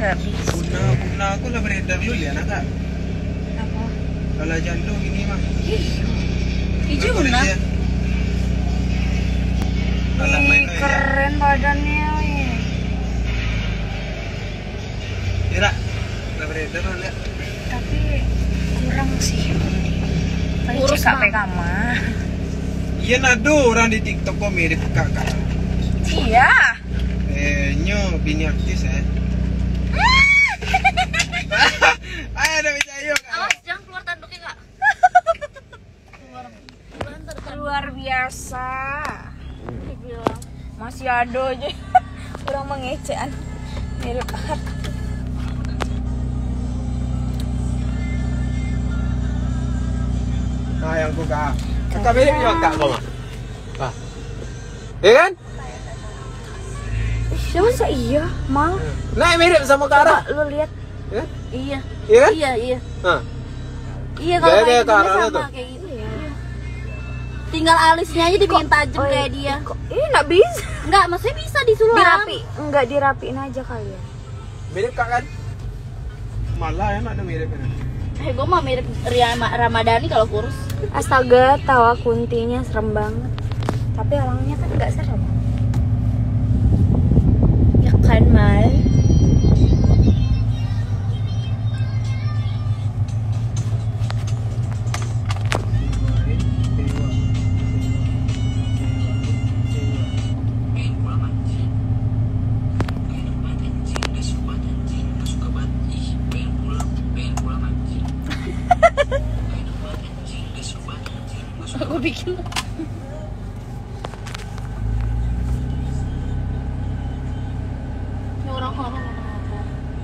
Nggak bisa. Punah aku lah beredar dulu ya, nak kak. Apa? Kalau jantung ini mah. Hijau Aku nah. lihat. Kalau main lo ya. Keren badannya. Kira, lah beredar lo lihat. Tapi kurang sih. Kurus KPK mah. Iya nado orang di TikTok kok mirip kakak. Iya. Nyo bini artis ya. Ayo ada bisa yuk. Awas jangan keluar tanduknya kak. Luar biasa. Dibilang. Masih ada aja. Kurang mengecekan. Mirip banget. Nah yang ku kak. Kakak mirip juga kak kok mah. Wah. Iya kan? Ya masa iya, Mal? Nah mirip sama Kara. Lu lihat. Ya? Iya. Iya kan? Iya. Nah. Iya kalau Gaya kayak Kak gini Rana sama tuh. kayak gitu ya. Tinggal alisnya aja dibikin tajam kayak dia. Ini nggak bisa. Enggak, maksudnya bisa disulam. Dirapi, enggak dirapiin aja kali ya. Mirip kak kan? Malah enak ada mirip kan? Gue mah mirip Ria Ramadhani kalau kurus. Astaga, tawa kuntinya serem banget. Tapi orangnya kan nggak serem. Ya kan, Mal? Aku bikin. Ini orang-orang apa?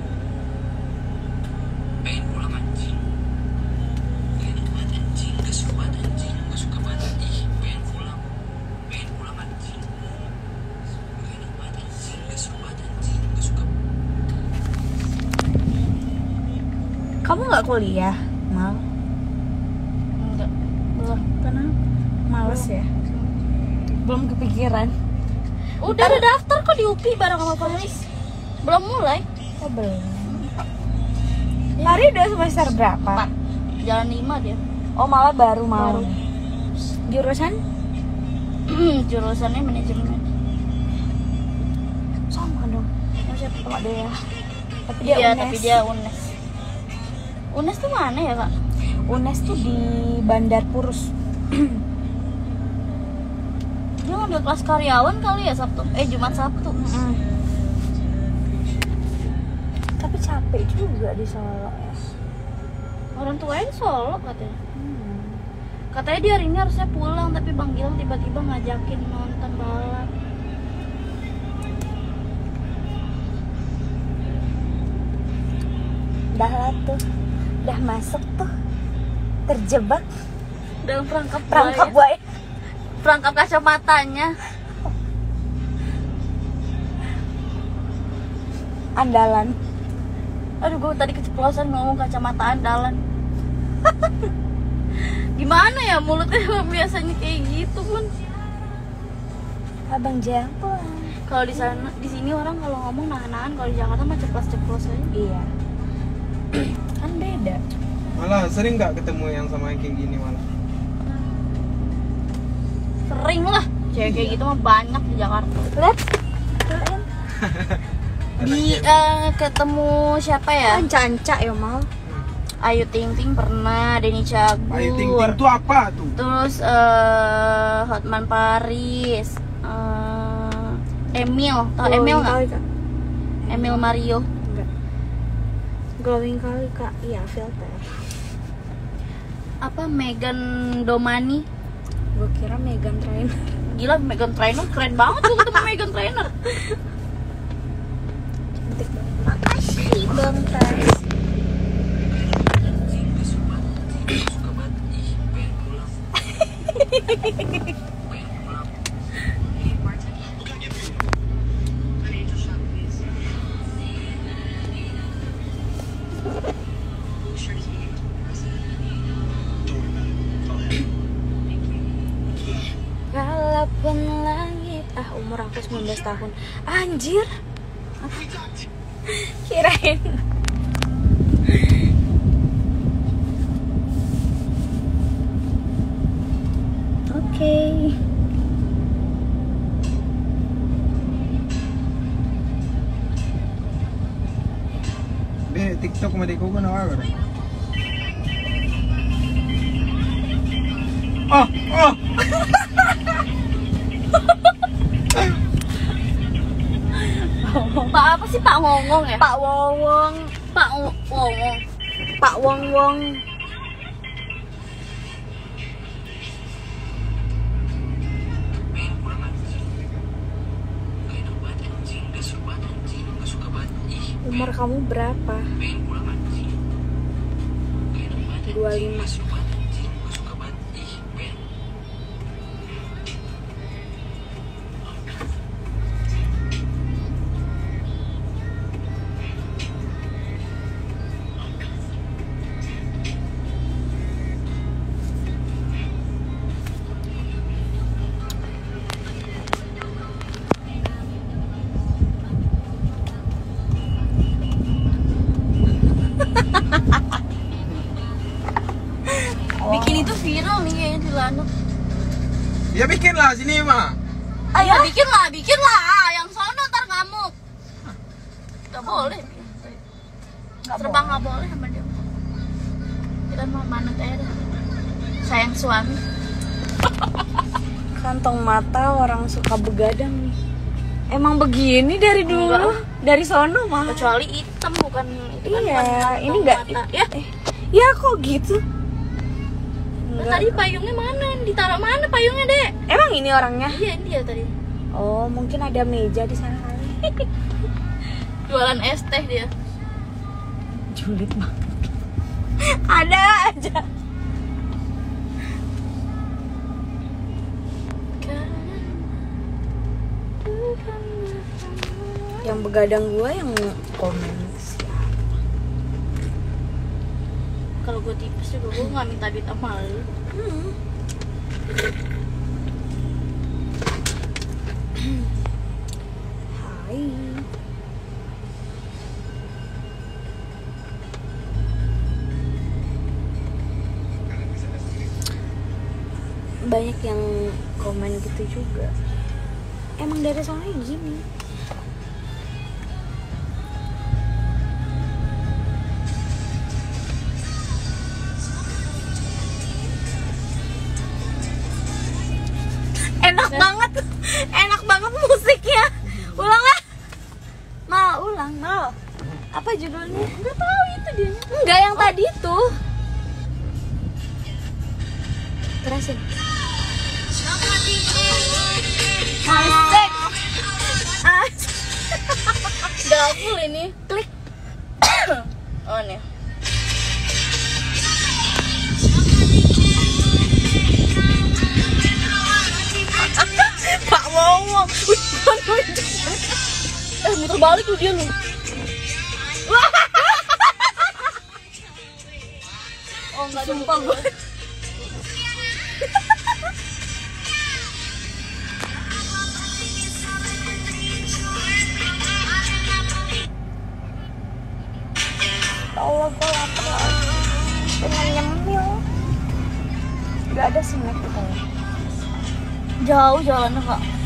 Pengen pulang anjing. Pengen banget anjing, gak suka banget anjing, gak suka banget ih, pengen pulang anjing. Pengen banget anjing, gak suka banget anjing, gak suka. Kamu nggak kuliah, Mal? Enggak. Belum. Kenapa? Males ya? Belum kepikiran. Udah ada daftar kok di UPI bareng sama Faris. Belum mulai. Oh, belum. Hari udah semester berapa? 4. Jalan 5 dia. Oh, malah baru mau. Baru. Jurusan? Jurusannya manajemen. Sama dong. Masih Sama dia. Tapi dia Iya, UNES. tapi dia UNES. UNES tuh mana ya, Kak? UNES tuh di Bandar Purus. Dia ngambil kelas karyawan kali ya Jumat Sabtu. Tapi capek juga di Solo ya. Orang tuanya Solo katanya. Katanya dia hari ini harusnya pulang tapi Bang Gilang tiba-tiba ngajakin nonton balap. Dah lah tuh. Dah masuk tuh. Terjebak Dalam perangkap buaya. Perangkap kacamatanya. Andalan. Aduh, gue tadi keceplosan ngomong kacamata andalan. Gimana ya mulutnya biasanya kayak gitu pun. Abang Jang pulang. Kalau di sana, di sini orang kalau ngomong nahan-nahan, kalau di Jakarta mah ceplos-ceplos aja. Iya. Kan beda. Malah sering nggak ketemu yang sama yang kayak gini malah. Sering lah. Cewek kayak gitu mah banyak di Jakarta. Lihat. Kalian Di ketemu siapa ya? anca-anca ya, Mal. Ayu Ting Ting pernah, Denny Cagur. Ayu Ting Ting tuh apa tuh? Terus Hotman Paris, Emil, tau Emil nggak? Kali, Kak. Emil Mario. Enggak. Glowing kali, Kak. Iya, filter. Apa Megan Domani? Gue kira Megan Trainor. Gila, Megan Trainor keren banget gue ketemu Megan Trainor. Cantik banget. Makasih, Bang Tras. Anjing, gak suka banget ih, pengen pulang. Pengen pulang. Bukan gitu. Kan itu Shopee. Sure to be. Kalaupun langit. Umur aku 19 tahun. Anjir. Kirain. Oke. Be, TikTok mo di ko na wala. Oh, oh. Pak apa sih, Pak Ngongong ya? Pak Wongwong. Pak Ngongong. Pak Wongwong. pengen pulang anjing, gak enak banget anjing, gak seru banget anjing, gak suka banget, ih Umur kamu berapa? pengen pulang anjing, gak enak banget anjing, 25. gak seru banget anjing, gak suka banget, ih pengen. Bikin itu viral nih kayaknya di Lanut. Ya bikin lah sini mah. Ayo bikin lah. Yang sono ntar ngamuk. Gak boleh. Terbang nggak boleh sama dia. Kita mau manut aja dah. Sayang suami. Kantong mata orang suka begadang nih. Emang begini dari dulu? Enggak. Dari sono mah. Kecuali hitam bukan itu kan Iya, bukan kantong ini enggak mata. Ya. Ya kok gitu? Nah, Enggak. tadi payungnya mana? Ditaruh mana payungnya, Dek? Emang ini orangnya? Iya, ini dia tadi. Oh, mungkin ada meja di sana kali. Jualan es teh dia. Julid banget. Ada aja. Yang begadang gua yang komen siapa? Kalau gue tipes juga gue nggak minta duit sama lu. Hai. Banyak yang komen gitu juga. Emang dari soalnya gini. Enak banget musiknya. Ulang lah. Ulang. Apa judulnya? Nggak tahu itu dia. Enggak yang tadi tuh. Terusin. Asik. Double ini. Klik. Oh nih. Pak Wongwong. Muter balik lu dia lu. Oh enggak, Sumpah gue. Allah, gue lapar. Pengen nyemil. Gak ada snack tuh. Jauh jalannya, Kak.